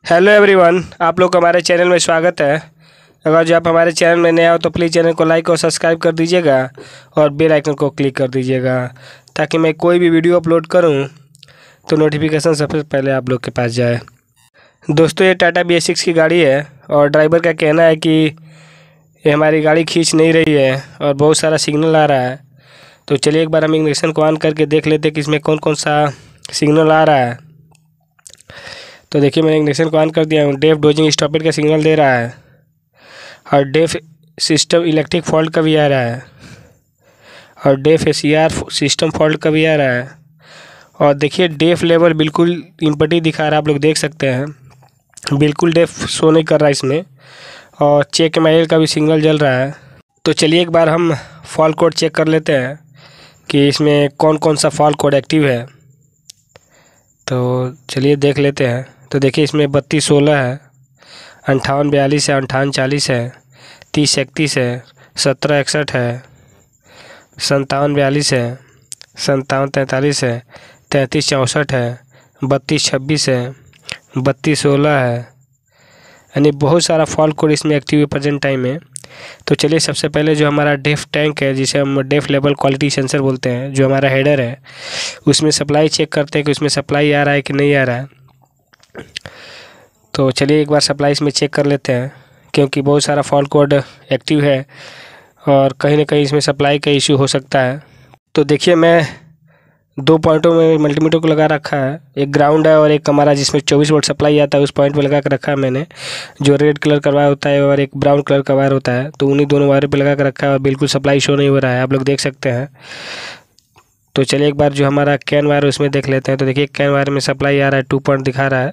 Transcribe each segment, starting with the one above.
Hello everyone, आप लोग का हमारे चैनल में स्वागत है। अगर जो आप हमारे चैनल में नए हो तो प्लीज़ चैनल को लाइक और सब्सक्राइब कर दीजिएगा और बेल आइकन को क्लिक कर दीजिएगा ताकि मैं कोई भी वीडियो अपलोड करूं तो नोटिफिकेशन सबसे पहले आप लोग के पास जाए। दोस्तों, ये टाटा BS6 की गाड़ी है और ड्राइवर का कहना है कि ये हमारी गाड़ी खींच नहीं रही है और बहुत सारा सिग्नल आ रहा है। तो चलिए एक बार हम इग्निशन को ऑन करके देख लेते हैं कि इसमें कौन कौन सा सिग्नल आ रहा है। तो देखिए, मैंने इग्निशन को ऑन कर दिया हूँ। डेफ डोजिंग स्टॉपेड का सिग्नल दे रहा है और डेफ सिस्टम इलेक्ट्रिक फॉल्ट का भी आ रहा है और डेफ ACR सिस्टम फॉल्ट का भी आ रहा है। और देखिए, डेफ लेवल बिल्कुल इम्पटी दिखा रहा है, आप लोग देख सकते हैं, बिल्कुल डेफ शो नहीं कर रहा है इसमें। और चेक MIL का भी सिग्नल जल रहा है। तो चलिए एक बार हम फॉल्ट कोड चेक कर लेते हैं कि इसमें कौन कौन सा फॉल्ट कोड एक्टिव है। तो चलिए देख लेते हैं। तो देखिए, इसमें 3216 है, 5842 है, 5840 है, 3031 है, 1761 है, 5742 है, 5743 है, 3364 है, 3226 है, 3216 है, यानी बहुत सारा फॉल्ट कोड इसमें एक्टिव है प्रेजेंट टाइम में। तो चलिए सबसे पहले जो हमारा डेफ टैंक है, जिसे हम डेफ लेवल क्वालिटी सेंसर बोलते हैं, जो हमारा हेडर है, उसमें सप्लाई चेक करते हैं कि उसमें सप्लाई आ रहा है कि नहीं आ रहा है। तो चलिए एक बार सप्लाई इसमें चेक कर लेते हैं, क्योंकि बहुत सारा फॉल्ट कोड एक्टिव है और कहीं ना कहीं इसमें सप्लाई का इशू हो सकता है। तो देखिए, मैं 2 पॉइंटों में मल्टीमीटर को लगा रखा है, एक ग्राउंड है और एक हमारा जिसमें 24 वोल्ट सप्लाई आता है, उस पॉइंट पे लगा कर रखा है मैंने। जो रेड कलर का वायर होता है और एक ब्राउन कलर का वायर होता है, तो उन्हीं दोनों वायर पे लगा कर रखा है और बिल्कुल सप्लाई शो नहीं हो रहा है, आप लोग देख सकते हैं। तो चलिए एक बार जो हमारा कैन वायर है उसमें देख लेते हैं। तो देखिए, कैन वायर में सप्लाई आ रहा है, 2 पॉइंट दिखा रहा है,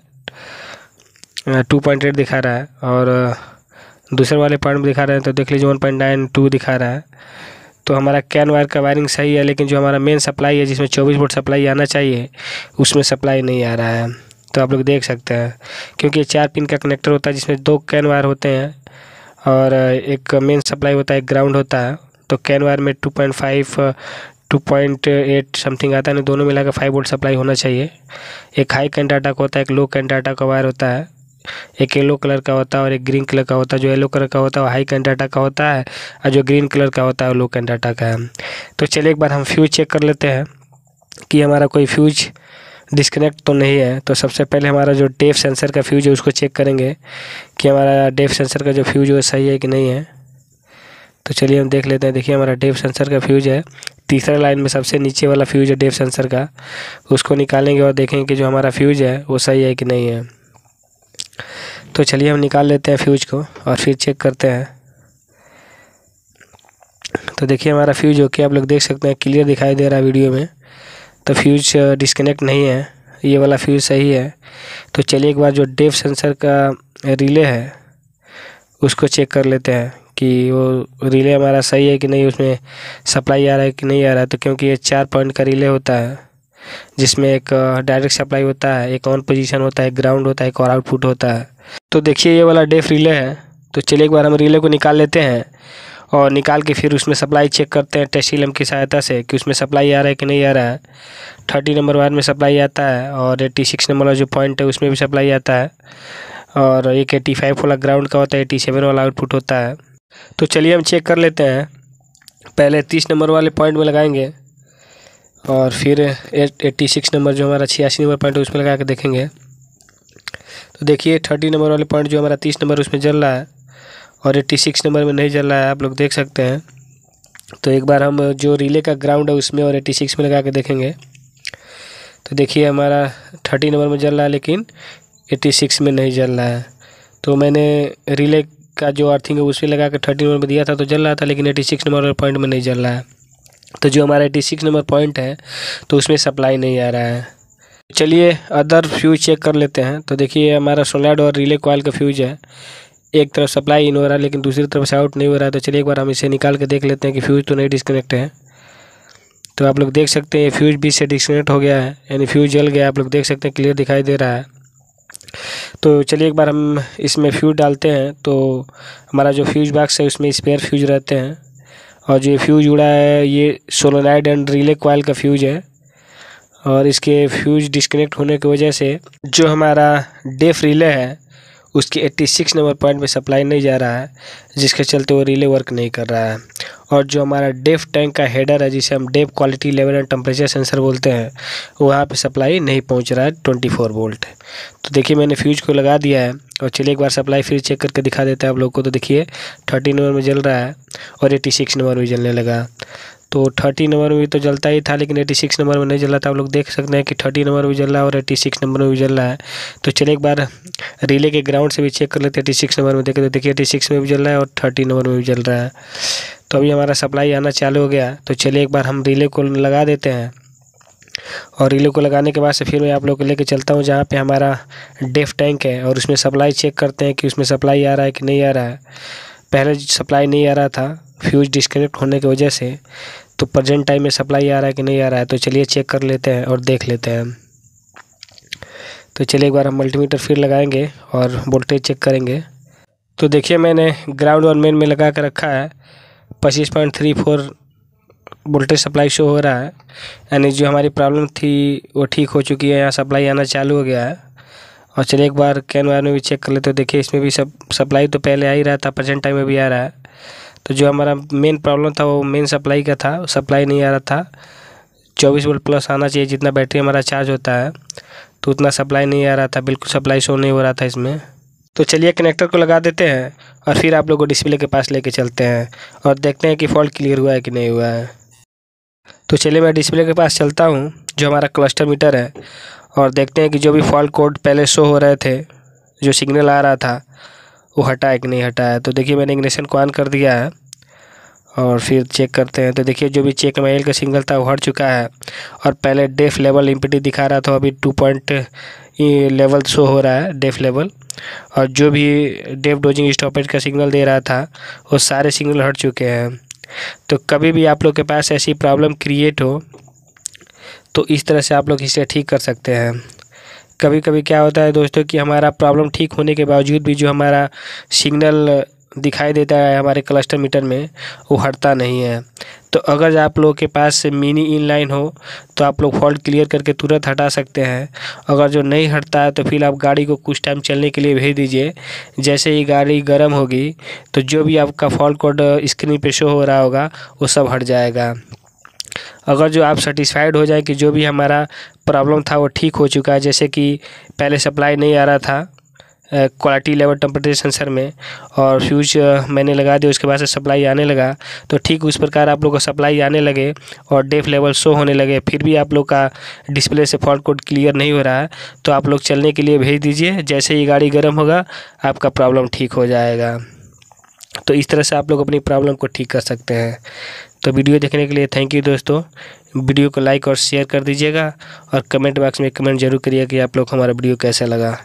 2.8 दिखा रहा है और दूसरे वाले पॉइंट में दिखा रहे हैं तो देख लीजिए 1.92 दिखा रहा है। तो हमारा कैन वायर का वायरिंग सही है, लेकिन जो हमारा मेन सप्लाई है जिसमें 24 वोल्ट सप्लाई आना चाहिए, उसमें सप्लाई नहीं आ रहा है। तो आप लोग देख सकते हैं, क्योंकि ये 4 पिन का कनेक्टर होता है जिसमें 2 कैन वायर होते हैं और एक मेन सप्लाई होता है, एक ग्राउंड होता है। तो कैन वायर में 2.5 2.8 समथिंग आता है, दोनों मिलाकर 5 वोल्ट सप्लाई होना चाहिए। एक हाई कैन डाटा का होता है, एक लो कैन डाटा का वायर होता है, एक येलो कलर का होता है और एक ग्रीन कलर का होता है। जो येलो कलर का होता है वो हाई कैन डाटा का होता है और जो ग्रीन कलर का होता है वो लो कैन डाटा का है। तो चलिए एक बार हम फ्यूज चेक कर लेते हैं कि हमारा कोई फ्यूज डिस्कनेक्ट तो नहीं है। तो सबसे पहले हमारा जो डेफ सेंसर का फ्यूज है उसको चेक करेंगे कि हमारा डेफ सेंसर का जो फ्यूज है वो सही है कि नहीं है। तो चलिए हम देख लेते हैं। देखिए, हमारा डेफ सेंसर का फ्यूज है, तीसरा लाइन में सबसे नीचे वाला फ्यूज है डेफ सेंसर का, उसको निकालेंगे और देखेंगे कि जो हमारा फ्यूज है वो सही है कि नहीं है। तो चलिए हम निकाल लेते हैं फ्यूज को और फिर चेक करते हैं। तो देखिए, हमारा फ्यूज ओके, आप लोग देख सकते हैं, क्लियर दिखाई दे रहा है वीडियो में। तो फ्यूज डिस्कनेक्ट नहीं है, ये वाला फ्यूज सही है। तो चलिए एक बार जो डेफ सेंसर का रिले है उसको चेक कर लेते हैं कि वो रिले हमारा सही है कि नहीं, उसमें सप्लाई आ रहा है कि नहीं आ रहा है। तो क्योंकि ये 4 पॉइंट का रिले होता है जिसमें एक डायरेक्ट सप्लाई होता है, एक ऑन पोजीशन होता है, एक ग्राउंड होता है, एक और आउटपुट होता है। तो देखिए, ये वाला डेफ रिले है। तो चलिए एक बार हम रिले को निकाल लेते हैं और निकाल के फिर उसमें सप्लाई चेक करते हैं टेस्टिंग लैंप की सहायता से कि उसमें सप्लाई आ रहा है कि नहीं आ रहा है। 30 नंबर वायर में सप्लाई आता है और 86 नंबर वाला जो पॉइंट है उसमें भी सप्लाई आता है और एक 85 वाला ग्राउंड का होता है, 87 वाला आउटपुट होता है। तो चलिए हम चेक कर लेते हैं। पहले 30 नंबर वाले पॉइंट में लगाएंगे और फिर 86 नंबर जो हमारा 86 नंबर पॉइंट है उसमें लगा के देखेंगे। तो देखिए, 30 नंबर वाले पॉइंट जो हमारा 30 नंबर उसमें जल रहा है और 86 नंबर में नहीं जल रहा है, आप लोग देख सकते हैं। तो एक बार हम जो रिले का ग्राउंड है उसमें और 86 में लगा के देखेंगे। तो देखिए, हमारा 30 नंबर में जल रहा है लेकिन 86 में नहीं जल रहा है। तो मैंने रिले का जो अर्थिंग है उसमें लगा के 30 नंबर में दिया था तो जल रहा था, लेकिन 86 नंबर वाले पॉइंट में नहीं जल रहा है। तो जो हमारा 86 नंबर पॉइंट है तो उसमें सप्लाई नहीं आ रहा है। चलिए अदर फ्यूज चेक कर लेते हैं। तो देखिए, हमारा सोलनॉइड और रिले कॉइल का फ्यूज है, एक तरफ सप्लाई इन हो रहा है लेकिन दूसरी तरफ से आउट नहीं हो रहा है। तो चलिए एक बार हम इसे निकाल के देख लेते हैं कि फ्यूज तो नहीं डिस्कनेक्ट है। तो आप लोग देख सकते हैं फ्यूज बीच से डिस्कनेक्ट हो गया है, यानी फ्यूज जल गया, आप लोग देख सकते हैं, क्लियर दिखाई दे रहा है। तो चलिए एक बार हम इसमें फ्यूज डालते हैं। तो हमारा जो फ्यूज बॉक्स है उसमें स्पेयर फ्यूज रहते हैं और जो फ्यूज जुड़ा है ये सोलोनाइड एंड रिले कॉइल का फ्यूज है और इसके फ्यूज डिस्कनेक्ट होने की वजह से जो हमारा डेफ रिले है उसके 86 नंबर पॉइंट पे सप्लाई नहीं जा रहा है, जिसके चलते वो रिले वर्क नहीं कर रहा है। और जो हमारा डेफ टैंक का हेडर है, जिसे हम DEF quality level and temperature sensor बोलते हैं, वहाँ पे सप्लाई नहीं पहुँच रहा है 24 वोल्ट। तो देखिए मैंने फ्यूज को लगा दिया है और चलिए एक बार सप्लाई फिर चेक करके दिखा देते हैं आप लोग को। तो देखिए 30 नंबर में जल रहा है और 86 नंबर में जलने लगा। तो 30 नंबर में भी तो जलता ही था, लेकिन 86 नंबर में नहीं जल रहा था। आप लोग देख सकते हैं कि 30 नंबर में जल रहा है और 86 नंबर में भी जल रहा है। तो चलिए एक बार रिले के ग्राउंड से भी चेक कर लेते हैं 86 नंबर में। देखें तो देखिए 86 में भी जल रहा है और 30 नंबर में भी जल रहा है। तो अभी हमारा सप्लाई आना चालू हो गया। तो चलिए एक बार हम रिले को लगा देते हैं और रिले को लगाने के बाद से फिर मैं आप लोग को लेके चलता हूँ जहाँ पे हमारा डेफ टैंक है और उसमें सप्लाई चेक करते हैं कि उसमें सप्लाई आ रहा है कि नहीं आ रहा है। पहले सप्लाई नहीं आ रहा था फ्यूज डिस्कनेक्ट होने की वजह से, तो प्रेजेंट टाइम में सप्लाई आ रहा है कि नहीं आ रहा है। तो चलिए चेक कर लेते हैं और देख लेते हैं। तो चलिए एक बार हम मल्टीमीटर फिर लगाएंगे और वोल्टेज चेक करेंगे। तो देखिए मैंने ग्राउंड और मेन में लगा कर रखा है, 25.34 वोल्टेज सप्लाई शो हो रहा है, यानी जो हमारी प्रॉब्लम थी वो ठीक हो चुकी है। यहाँ सप्लाई आना चालू हो गया है। और चलिए एक बार कैन वायर में भी चेक कर लेते हो। देखिए इसमें भी सप्लाई तो पहले आ ही रहा था, प्रेजेंट टाइम में भी आ रहा है। तो जो हमारा मेन प्रॉब्लम था वो मेन सप्लाई का था, सप्लाई नहीं आ रहा था। 24 वोल्ट प्लस आना चाहिए, जितना बैटरी हमारा चार्ज होता है, तो उतना सप्लाई नहीं आ रहा था, बिल्कुल सप्लाई शो नहीं हो रहा था इसमें। तो चलिए कनेक्टर को लगा देते हैं और फिर आप लोग को डिस्प्ले के पास लेके चलते हैं और देखते हैं कि फॉल्ट क्लियर हुआ है कि नहीं हुआ है। तो चलिए मैं डिस्प्ले के पास चलता हूँ, जो हमारा क्लस्टर मीटर है, और देखते हैं कि जो भी फॉल्ट कोड पहले शो हो रहे थे, जो सिग्नल आ रहा था, वो हटा है कि नहीं हटा है। तो देखिए मैंने इग्निशन को ऑन कर दिया है और फिर चेक करते हैं। तो देखिए जो भी चेक माइल का सिग्नल था वो हट चुका है और पहले डेफ लेवल इम्पीडी दिखा रहा था, अभी 2 पॉइंट लेवल शो हो रहा है डेफ लेवल। और जो भी डेफ डोजिंग स्टॉपेज का सिग्नल दे रहा था वो सारे सिग्नल हट चुके हैं। तो कभी भी आप लोग के पास ऐसी प्रॉब्लम क्रिएट हो तो इस तरह से आप लोग इसे ठीक कर सकते हैं। कभी कभी क्या होता है दोस्तों कि हमारा प्रॉब्लम ठीक होने के बावजूद भी जो हमारा सिग्नल दिखाई देता है हमारे क्लस्टर मीटर में, वो हटता नहीं है। तो अगर आप लोग के पास मिनी इनलाइन हो तो आप लोग फॉल्ट क्लियर करके तुरंत हटा सकते हैं। अगर जो नहीं हटता है तो फिर आप गाड़ी को कुछ टाइम चलने के लिए भेज दीजिए। जैसे ही गाड़ी गर्म होगी तो जो भी आपका फॉल्ट कोड स्क्रीन पे शो हो रहा होगा वो सब हट जाएगा। अगर जो आप सेटिस्फाइड हो जाए कि जो भी हमारा प्रॉब्लम था वो ठीक हो चुका है, जैसे कि पहले सप्लाई नहीं आ रहा था क्वालिटी लेवल टेम्परेचर सेंसर में और फ्यूज मैंने लगा दिया, उसके बाद से सप्लाई आने लगा, तो ठीक उस प्रकार आप लोग को सप्लाई आने लगे और डेफ लेवल शो होने लगे, फिर भी आप लोग का डिस्प्ले से फॉल्ट कोड क्लियर नहीं हो रहा है, तो आप लोग चलने के लिए भेज दीजिए। जैसे ही गाड़ी गर्म होगा आपका प्रॉब्लम ठीक हो जाएगा। तो इस तरह से आप लोग अपनी प्रॉब्लम को ठीक कर सकते हैं। तो वीडियो देखने के लिए थैंक यू दोस्तों। वीडियो को लाइक और शेयर कर दीजिएगा और कमेंट बॉक्स में कमेंट जरूर करिए कि आप लोग को हमारा वीडियो कैसा लगा।